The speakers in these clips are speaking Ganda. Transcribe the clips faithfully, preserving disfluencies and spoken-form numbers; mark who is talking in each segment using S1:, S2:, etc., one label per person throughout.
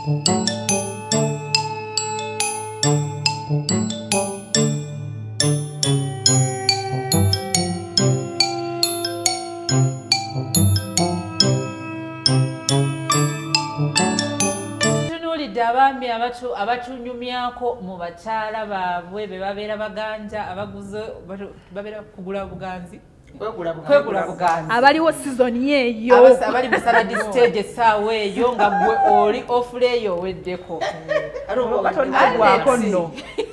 S1: Abaami abatu abatunyumyako mu bakyala baabwe be babeera baganja abaguze babeera kugula buganzi kwegula buganzi
S2: abaliwo season yeeyo
S1: abali mu salad stage essaawa eyo nga gwe oli ofule eyo oweddeko
S2: gwako nno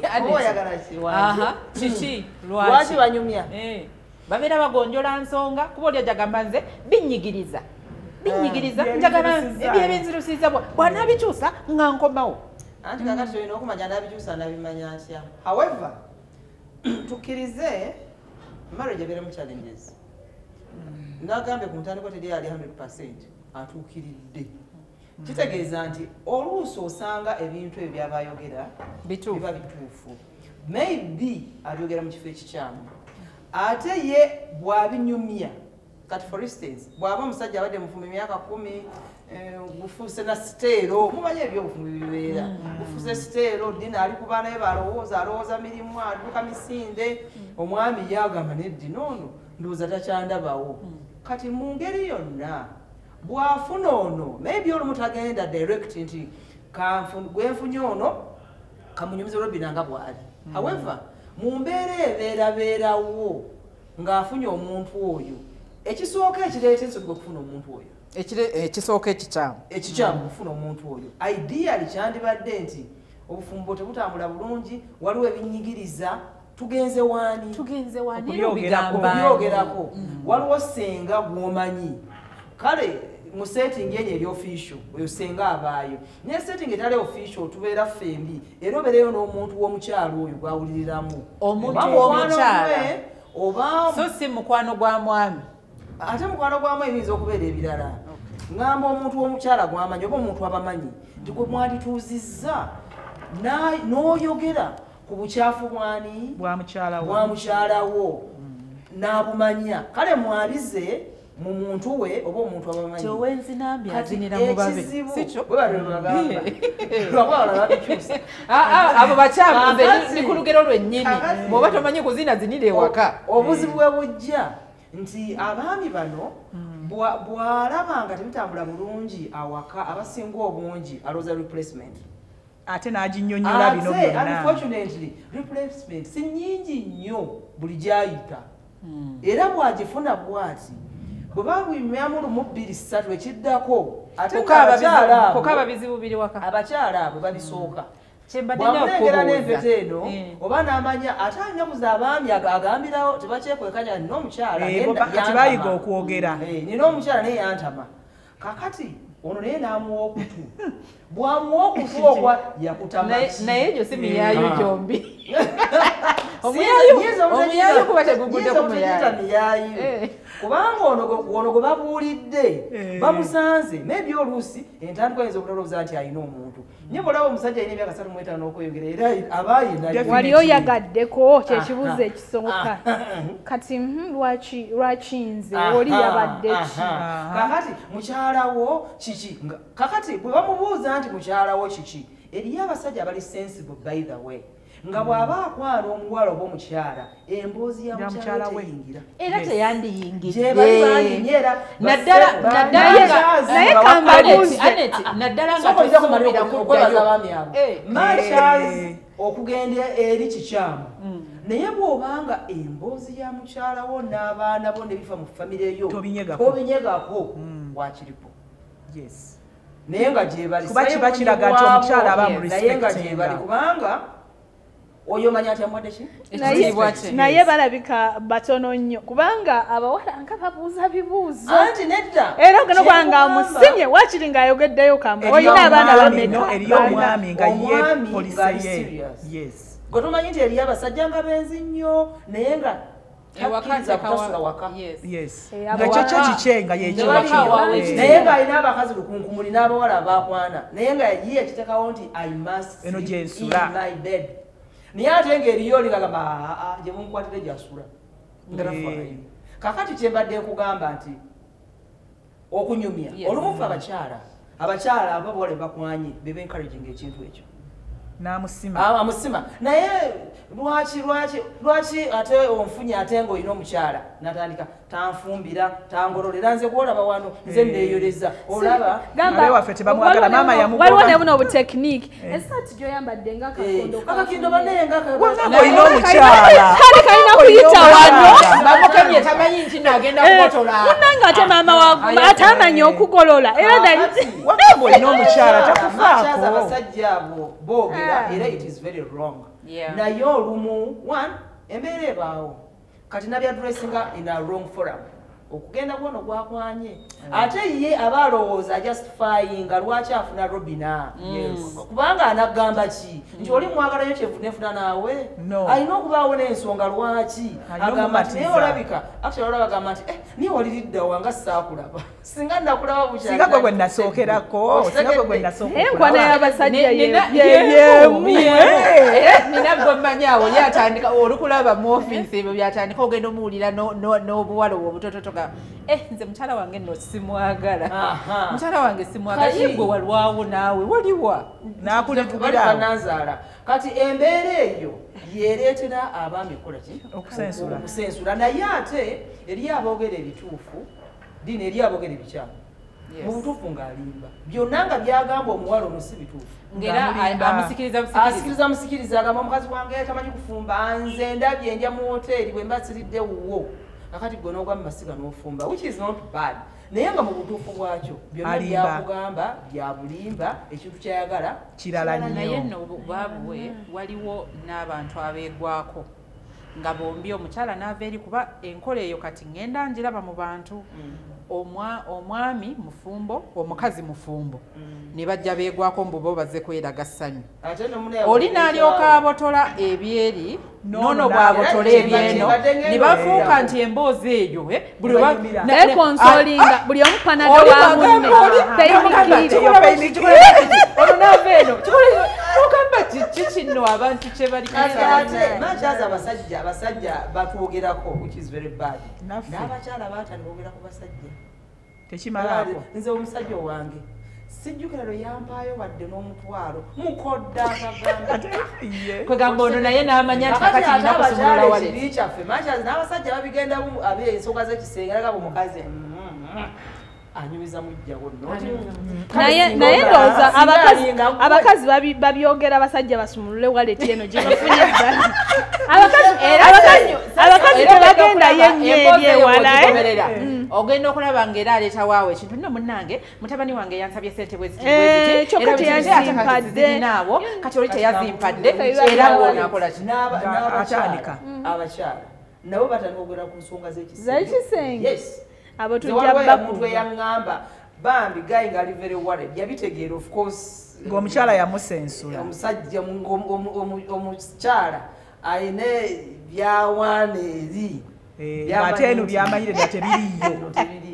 S1: kiki
S3: lwaki banyumya
S1: babeera bagonjola nsonga kuba oli ajagamba nze binyigiriza binyigiriza njagala ebyebinzirusiza bw'anaabikyusa nga nkomawo
S3: anti kakati olina okumanya n'abikyusa nabimanya atya. However, tukkirize marriage ebeeremu challenges. Nagambye ku ntandikwa teri ali one hundred percent atuukiridde. Kitegeeza nti oluusi osanga ebintu ebyo by'abayogera biba bituufu. Maybe abyogera mu kifo ekikyamu ate ye bw'abinyumya. Kati for instance, bw'aba omusajja abadde mufumbi emyaka kumi gufuuse na siteero mumanye ebyobufumbi bibeera gufuuse siteero Dina ali ku baana be balowooza alowooza mirimu adduka misinde omwami yagamba neddi noono ndowooza takyandabawo kati mu ngeri yonna bw'afuna ono maybe olumu tagenda direct nti gwenfunye ono kamunyumize olwebina nga bw'ali. However, mu mbeera ebeerabeerawo ng'afunye omuntu oyo ekisooka ekireeta ensobi okufuna omuntu oyo
S1: ekisooka ekikyamu
S3: ekikyamu okufuna omuntu oyo ideali kyandibadde nti obufumbo tebutambula bulungi waliwo ebinyigiriza tugenze waani okubyogerako waliwo senga gw'omanyi kale mu setting enyo eri official oyo senga abaayo naye setting etali official tubeera fembi era obeereyo n'omuntu w'omukyalo oyo gwawuliriramu
S1: omuntu w'omukyala
S3: oba
S1: so si mukwano gwa mwami
S3: ate mukwano gwamu ebiyinza okubeera ebirala ngamba omuntu w'omukyala gwamanyi oba omuntu abamanyi nti gwe mwandituuzizza n'oyogera ku bukyafu bwani bwa mukyalawo n'abumanya kale mwabize mu muntu we oba omuntu abamanyi
S1: abo bakyamuze ni ku lugero lwennyini bw'oba tomanyi kuzina zinira ewaka
S3: obuzibu bwe bujja nti abaami bano bw'alaba nga tebitambula bulungi awaka abasinga obungi alowooza replacement
S2: ate n'aginnyonnyola bino byonna
S3: unfortunately replacement si nnyingi nnyo buli gyayita era bw'agifuna bw'ati bwe babwimyamu lumu bbiri ssatu ekiddako ate
S1: kokaba bizibu biri waka
S3: abakyala abo babisooka bwamulengera n'empeta eno oba n'amanya ate anyamuza abaami agambirawo tebakyekwekanya nina omukyala
S2: bayiga okwogera
S3: nina omukyala naye yantama kakati ono naye n'amuwa okutu bw'amuwa okutu okwa yakutama
S1: naye egyo si miyaayo gyombi omuyaayo kuba tegugudde ku muyaayo kubanga ono gwe babuulidde bamusanze maybe oluusi entandikwa ayinza okulowooza nti alina omuntu nye bw'olaba omusajja alina emyaka asatu mu etaano n'okweyogera era abaayina
S2: wali oyagaddeko kyekibuuzo ekisoboka kati lwaki nze oli yabadde ki
S3: kakati mukyalawo kiki kakati bwe bamubuuza nti mukyalawo kiki eriyo abasajja abali sensible by the way nga bw'aba akwana omuwala oba omukyala emboozi ya mukyala teyingira
S1: era teyandiyingidde
S2: naye kambabuuze
S1: naddala nga tosuubira kuddayo
S3: marshals okugenda eri kikyamu naye bw'obanga emboozi ya mukyalawo n'abaana bo ne bifa mu famire yo tobinyegako wakiripo naye nga gyebali
S2: kuba kiba kiraga nti omukyala aba mu
S3: naye nga gyebali kubanga oyo manya ati amwadde ki
S2: naye balabika batono nnyo kubanga abawala nga babuuza bibuuzo
S3: anti nedda
S2: era ogenda okuba nga amusimye wakiri ng'ayogeddeyo kamu olina abaana bameka
S4: eriyo omwami nga ye polisi ye
S3: gwe tomanyi nti eriyo abasajja nga benzi nnyo naye nga takkiriza kutasula waka
S4: nga kyekyo kikye nga yekiwakyo
S3: naye ng'alina abakazi lukunkumuli n'abawala abakwana naye nga ye ekitekawo nti I must sleep in my bed naye ate ng'eriyo olingagamba aa gye munkwatire gyasula ngarafayo kakati kyembadde nkugamba nti okunyumya olumu ffe abakyala abakyala ababole bakwanye bebe encouraging ekintu ekyo
S4: namusima
S3: amusima naye lwaki lwaki lwaki ate onfunye ate ng'olina omukyala natandika tanfumbira tangololera nze gwolaba wano nze nneeyoleza olaba
S4: waffe tebamwagala maama
S2: waliwo ne buno obutekiniki esaati gyoyambadde nga
S3: akakindo bannaye
S4: olina omukyala
S2: kale kalina kuyita wano
S1: bamukemye tamanyi nti naagenda kubotola
S2: munanga ate maama waguma ate amanyi okugolola era
S4: wagamba olina omukyala takufaako
S3: abasajja abo boogera era it is very wrong naye olumu one embeera ebaawo kati nabya dressinga in a wrong forum okugenda gwono gwakwanye ate ye aba alowooza justifying nga lwaki afuna robina kubanga anagamba ki nti oli mwagalayo kyefunefuna naawe alina okubaawo n'ensonga lwaki agamba nti naye olabika actually olaba agamba nti niye waliridda wanga saakulaba singa nakulaba
S4: bukysinga gwe gwe nasookerako singa gwe gwe nasookerako
S2: enkwana y'abasajja
S1: yemu nina gwe mmanyi awo oli atandika olukulaba mu ofiisi ebyo byatandika ogenda omuwulira n'obuwala obwo obutototoga eh nze mukyala wange nno simwagala mukyala wange simwagala ye gwe walwawo naawe waliwa
S3: nakuletubala nazaala kati embeera eyo yereetera abaami kukola ki okusensula naye ate eri aboogera ebituufu dini eri aboogera ebikyamu mu butuufu ng'alimba byonna nga byagamba omuwala ono si bituufu asikiriza musikiriza agamba omukazi wange tamanyi kufumba nze ndabye nja mu woteeri bwe mba siridde wuwo kakati gwe n'ogamba masiga n'ofumba which is not bad naye nga mu butuufu bwakyo byonna byakugamba bya bulimba ekintu kyayagala
S4: kirala nnyo
S1: naye nno baabwe waliwo n'abantu abeegwako nga bombi omukyala n'ava eri kuba enkola eyo kati ngenda njiraba mu bantu omwami mufumbo omukazi mufumbo ne bajja beegwako mbu bo bazze kweraga ssanyu oli n'alyoka abotola ebyeri nono bw'abotola ebyeno ne bafuuka nti emboozi eyo
S2: ekonsolinga buli omu panado wa munne
S1: ono n'ava eno ogamba kiki kino abantu kye bali
S3: makyaza abasajja abasajja batwogerako which is very bad n'abakyala baatandika ogera ku basajja
S4: tekimalaako
S3: nze omusajja owange sijjukira lwe yampaayo wadde n'omutwalo mukodda akagamba
S1: kwegamba ono naye n'amanya nti kakati nina kusumulula wale
S3: ekibi kyaffe makyazi n'abasajja babigendamu abe ensonga z'ekisenge eragaba omukazi anyumiza mujjawo
S2: naye ndowooza abakazi babyogera abasajja basumulule waleti eno gye bafunye ebbali abakazi tebagenda yenyeeri ewala
S1: ogenda okulaba ngaera aleeta waawo ekintu nno munnange mutabani wange yansabye sente
S2: bwezikyoka teyazimpadde
S1: naawo kati oli teyazimpadde era ng'onaakola
S3: atandika abakyala nabo batandika okugera ku nsonga z'ekisenge
S2: abo tujja
S3: bamuntu eyaŋŋamba bambi gayi ngaali very worried yabitegeera of course
S4: ng'omukyala yamusensula
S3: omusajja omukyala ayina byawaana eri
S4: ate eno byamanyire nga tebiriyo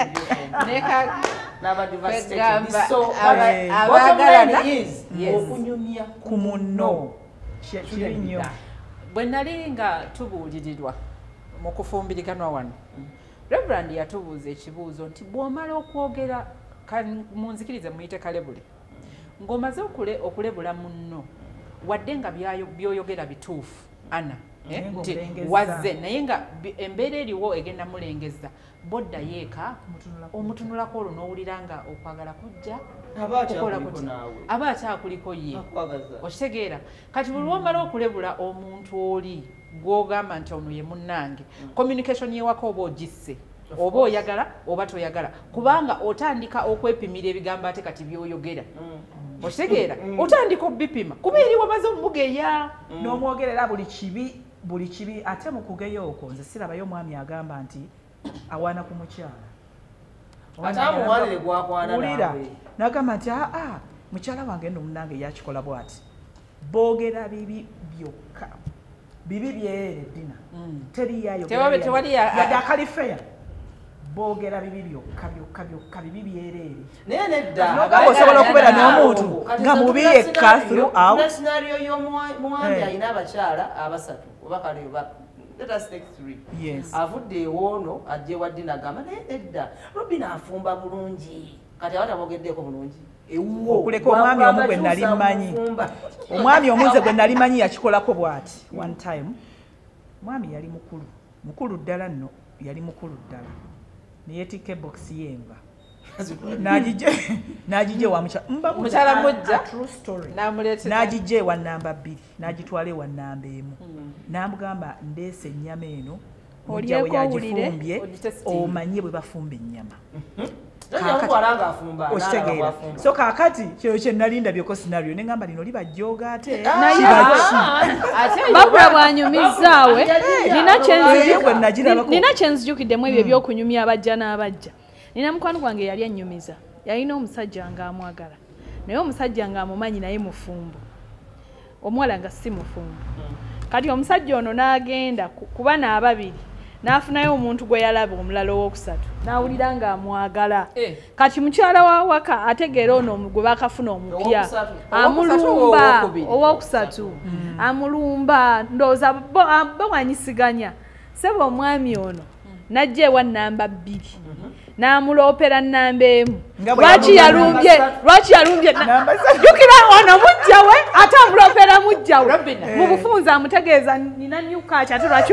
S3: okunyumya
S4: ku munno kiri nnyo
S1: bwe nali nga tubuulirirwa mu kufumbiriganwa wano Reverend yatubuuza ekibuuzo nti bw'omala okwogera munzikirize muyite kalebule ng'omaze okulebula munno wadde nga byoyogera bituufu ana nti wazze naye nga embeera eriwo egenda mulengeza bodda yeeka omutunulako olwo n'owulira nga okwagala kujja aba akyakuliko ye okitegeera kati buli lwomala okulebula omuntu oli gw'ogamba nti ono ye munnange communication yewaka oba ogisse oba oyagala oba toyagala kubanga otandika okwepimira ebigambo ate kati byoyogera okitegeera otandika obipima kuba eri wamaze omugeya
S4: n'omwogerera buli kibi buli kibi ate mu kugeya okwo nze sirabayo omwami agamba nti awaana ku mukyala
S3: atamuwalire gwakwana nawe
S4: n'agamba nti aa mukyala wange nno munnange yakikola bw'ati boogera bibi byokka bibi byerere Dina teriyayo yadde akalifeya boogera bibi byokka byokka byokka bibi byerere
S3: naye nedda
S4: nogamba osobola okubeera n'omuntu nga mubi yekka throughout
S3: scenario y'omwami ayina abakyala abasatu oba kale oba let us take three avudde ewoono ajja ewa Dina agamba naye nedda Robina afumba bulungi kati abatamwogeddeeko bulungi
S4: okuleka omwami omu gwe nali mmanyi omwami omunze gwe nali manyi yakikolako bw'ati one time mwami yali mukulu mukulu ddala nno yali mukulu ddala neyeetikka ebokisi y'enva n'agijja ewa mukyala mujja n'agijja ewa nnamba bbiri n'agitwala ewa nnamba emu n'amugamba ndeese ennyama eno mujja we yagifumbye omanye bwe bafumba ennyama okitegeera so kaakati kyo kye nalindabyeeko sinaryo ne ngamba lino libajjooga ate
S2: babula bwanyumizaawe nina kyenzijjukiddemu ebyo ebyokunyumya abajja n'abajja nina mukwano gwange yali annyumiza yalina omusajja ng'amwagala naye omusajja ng'amumanyi naye mufumbo omuwala nga si mufumbo kati omusajja ono n'agenda kuba n'ababiri n'afunayo omuntu gwe yalaba omulala owookusatu n'awulira ng'amwagala kati mukyala wa waka ategeera ono gwe bakafuna omupya amulumba owookusatu amulumba ndowooza bawanyisiganya seba omwami ono n'ajja ewa nnamba bbiri n'amuloopera nnamba emu lwaki yalumbye lwaki yalumbye jjukira ono mujja we ate amuloopera mujja we mu bufunza amutegeeza nina nyukaaki ate lwaki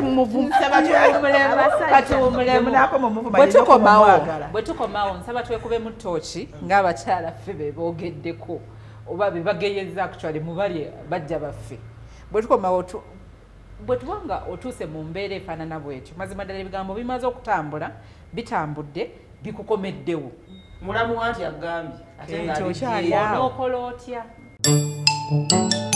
S5: bwe tukomawo nsaba twekubemu ttooki ng'abakyala ffe be boogeddeko oba be bageyeza actually mubali bajja baffe bwe tukomawo bwe tubanga otuuse mu mbeera efaanana bwetyo mazima ddala ebigambo bimaze okutambula bitambudde bikukomeddewo
S3: mulamu wanti agambye ate
S5: ng'onokola otya